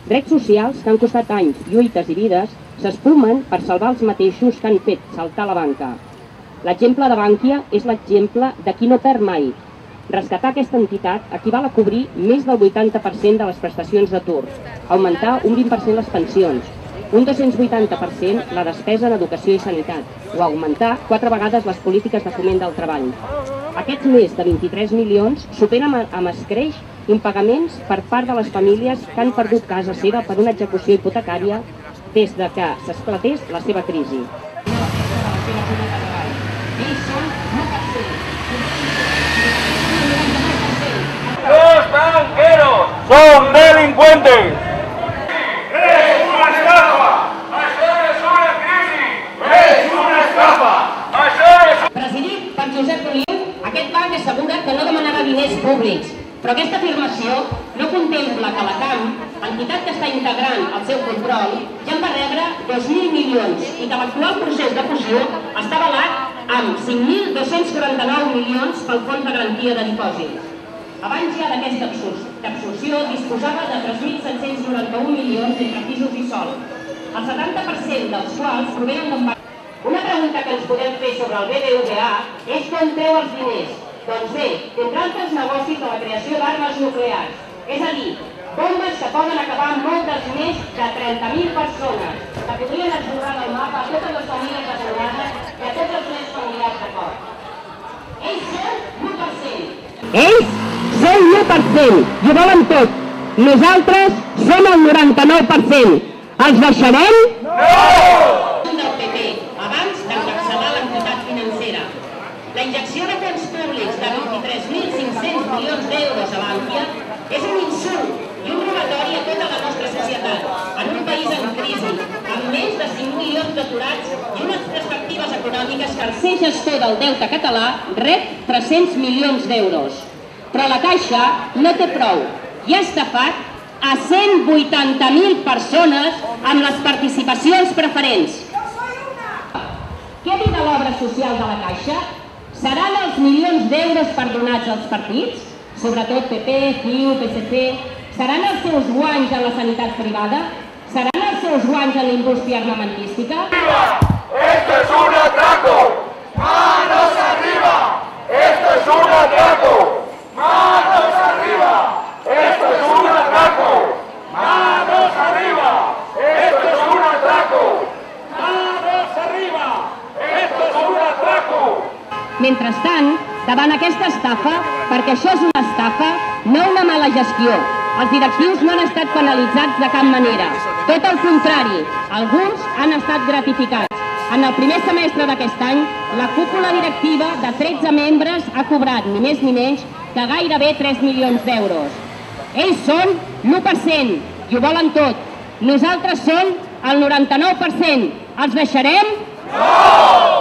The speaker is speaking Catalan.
Drets socials que han costat anys, lluites i vides s'espumen per salvar els mateixos que han fet saltar la banca. L'exemple de Bankia és l'exemple de qui no perd mai. Rescatar aquesta entitat equival a cobrir més del 80% de les prestacions d'atur, augmentar un 20% les pensions, un 280% la despesa en educació i sanitat o augmentar 4 vegades les polítiques de foment del treball. Aquests més de 23 milions superen amb escreix impagaments per part de les famílies que han perdut casa seva per una execució hipotecària des de que s'esclatés la seva crisi. ¡Los banqueros son delincuentes! ¡Es una estafa! ¡Això és una crisi! ¡Es una estafa! ¡Això és... Presidit per Josep Oliu, aquest banc assegura que no demanarà diners públics, però aquesta afirmació no contempla que la CAM, entitat que està integrant el seu control, ja en va rebre 2.000 milions i que l'actual procés de fusió està avalat amb 5.249 milions pel Fons de Garantia de Dipòsits. Abans ja d'aquesta absorció disposava de 3.791 milions entre pisos i sol, el 70% dels quals provenen d'un banc. Una pregunta que ens podem fer sobre el BBVA és com treu els diners. Doncs bé, entre altres negocis de la creació d'armes nuclears, és a dir, bombes que poden acabar amb moltes més de 30.000 persones, que podrien esborrar del mapa a totes les famílies desnonades i a tots els nens familiars de cor. Ells són l'1%. Ells són l'1% i ho volen tot. Nosaltres som el 99%. Els deixarem? No! Del PP, abans d'encapçalar l'entitat financera. La injecció de fons públics de 23.500 milions d'euros a Bankia és un insult i un robatori a tota la nostra societat, en un país en crisi, amb més de 5 milions d'aturats i unes perspectives econòmiques que el ser gestor del deute català rep 300 milions d'euros. Però la Caixa no té prou i ha estafat a 180.000 persones amb les participacions preferents. Què dirà l'obra social de la Caixa? Seran els milions d'euros perdonats als partits, sobretot PP, CiU, PSC? Seran els seus guanys en la sanitat privada? Seran els seus guanys en la indústria armamentística? ¡Esto es un atraco! ¡Manos arriba! ¡Esto es un atraco! ¡Manos arriba! ¡Esto es un atraco! ¡Manos arriba! ¡Esto es un atraco! ¡Manos arriba! ¡Esto es un atraco! Mentrestant, davant aquesta estafa, perquè això és una estafa, no una mala gestió, els directius no han estat penalitzats de cap manera. Tot el contrari, alguns han estat gratificats. En el primer semestre d'aquest any, la cúpula directiva de 13 membres ha cobrat ni més ni menys que gairebé 3 milions d'euros. Ells són l'1% i ho volen tot. Nosaltres som el 99%. Els deixarem? No!